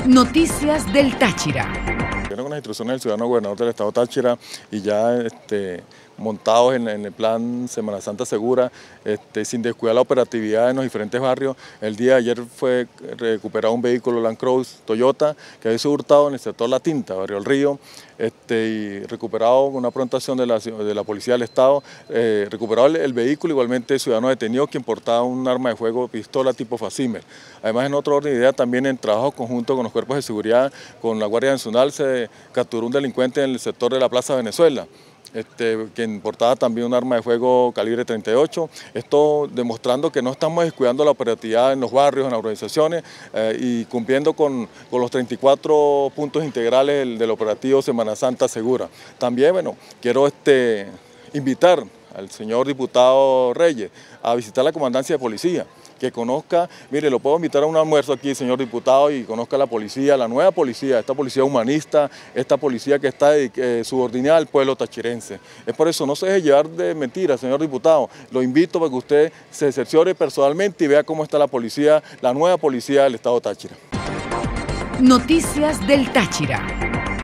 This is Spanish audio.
Noticias del Táchira. Con las instrucciones del ciudadano gobernador del estado Táchira y ya montados en el plan Semana Santa Segura, sin descuidar la operatividad en los diferentes barrios. El día de ayer fue recuperado un vehículo Land Cruiser Toyota que había sido hurtado en el sector La Tinta, Barrio El Río, y recuperado una prontación de la Policía del Estado, recuperado el vehículo, igualmente ciudadano detenido quien portaba un arma de fuego, pistola tipo Facimer. Además, en otro orden de idea, también en trabajo conjunto con los cuerpos de seguridad, con la Guardia Nacional, se capturó un delincuente en el sector de la Plaza Venezuela, quien portaba también un arma de fuego calibre 38, esto demostrando que no estamos descuidando la operatividad en los barrios, en las organizaciones y cumpliendo con los 34 puntos integrales del operativo Semana Santa Segura. También, bueno, quiero invitar al señor diputado Reyes a visitar la comandancia de policía, que conozca, mire, lo puedo invitar a un almuerzo aquí, señor diputado, y conozca la policía, la nueva policía, esta policía humanista, esta policía que está subordinada al pueblo tachirense. Es por eso, no se deje llevar de mentiras, señor diputado. Lo invito para que usted se cerciore personalmente y vea cómo está la policía, la nueva policía del estado Táchira. Noticias del Táchira.